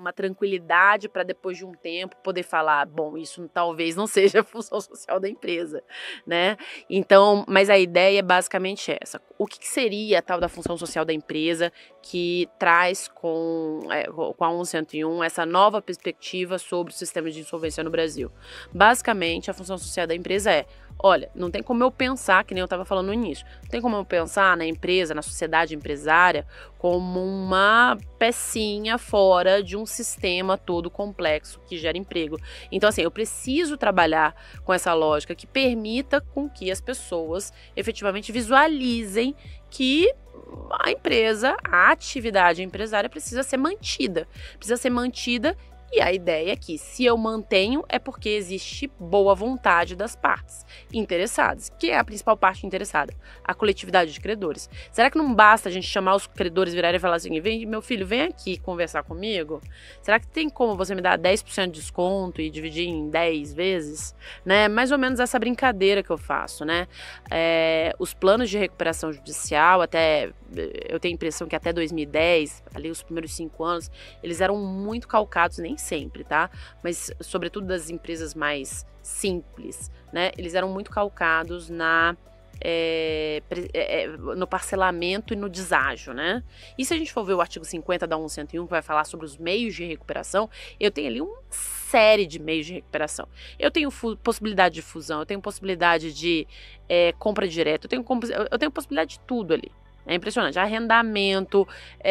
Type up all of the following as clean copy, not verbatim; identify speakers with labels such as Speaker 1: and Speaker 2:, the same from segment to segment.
Speaker 1: uma tranquilidade para depois de um tempo poder falar, bom, isso talvez não seja a função social da empresa, né? Então, mas a ideia é basicamente essa. O que seria a tal da função social da empresa que traz com a 101 essa nova perspectiva sobre o sistema de insolvência no Brasil? Basicamente, a função social da empresa é, olha, não tem como eu pensar, que nem eu estava falando no início, não tem como eu pensar na empresa, na sociedade empresária, como uma pecinha fora de um sistema todo complexo que gera emprego. Então, assim, eu preciso trabalhar com essa lógica que permita com que as pessoas efetivamente visualizem que a empresa, a atividade empresária precisa ser mantida. E a ideia é que, se eu mantenho, é porque existe boa vontade das partes interessadas. Que é a principal parte interessada? A coletividade de credores. Será que não basta a gente chamar os credores, virarem e falar assim, vem, meu filho, vem aqui conversar comigo? Será que tem como você me dar 10% de desconto e dividir em 10 vezes? Né? Mais ou menos essa brincadeira que eu faço, né? Os planos de recuperação judicial, eu tenho a impressão que até 2010, ali os primeiros 5 anos, eles eram muito calcados, nem sempre, tá? Mas, sobretudo das empresas mais simples, né? Eles eram muito calcados no parcelamento e no deságio, né? E se a gente for ver o artigo 50 da 101, que vai falar sobre os meios de recuperação, eu tenho ali uma série de meios de recuperação. Eu tenho possibilidade de fusão, eu tenho possibilidade de compra direta, eu tenho possibilidade de tudo ali. É impressionante. Arrendamento,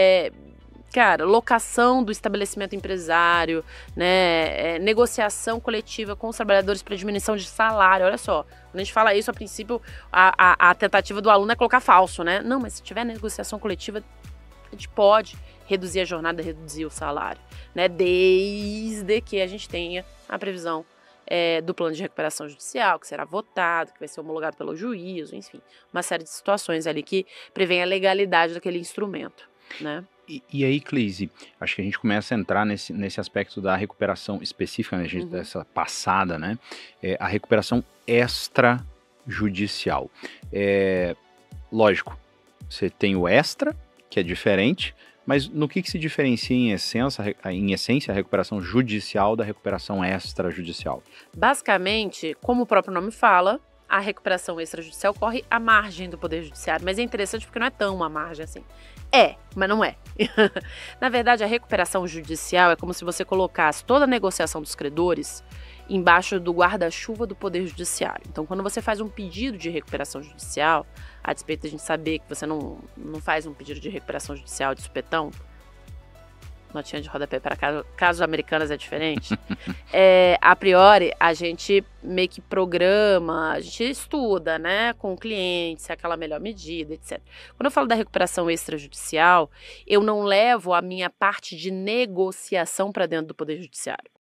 Speaker 1: locação do estabelecimento empresário, né, negociação coletiva com os trabalhadores para diminuição de salário. Olha só, quando a gente fala isso, a princípio, a tentativa do aluno é colocar falso, né? Não, mas se tiver negociação coletiva, a gente pode reduzir a jornada, reduzir o salário, né? Desde que a gente tenha a previsão do plano de recuperação judicial, que será votado, que vai ser homologado pelo juízo, enfim, uma série de situações ali que prevêem a legalidade daquele instrumento, né?
Speaker 2: E aí, Cleise, acho que a gente começa a entrar nesse aspecto da recuperação específica, né, dessa passada, né? A recuperação extrajudicial. Lógico, você tem o extra, que é diferente, mas no que se diferencia em essência a recuperação judicial da recuperação extrajudicial?
Speaker 1: Basicamente, como o próprio nome fala, a recuperação extrajudicial corre à margem do Poder Judiciário, mas é interessante porque não é tão à margem assim. Mas não é. Na verdade, a recuperação judicial é como se você colocasse toda a negociação dos credores embaixo do guarda-chuva do Poder Judiciário. Então, quando você faz um pedido de recuperação judicial, a despeito da gente saber que você não faz um pedido de recuperação judicial de supetão, notinha de rodapé para casos americanos é diferente, a priori a gente meio que programa, a gente estuda, né, com o cliente, se é aquela melhor medida, etc. Quando eu falo da recuperação extrajudicial, eu não levo a minha parte de negociação para dentro do Poder Judiciário.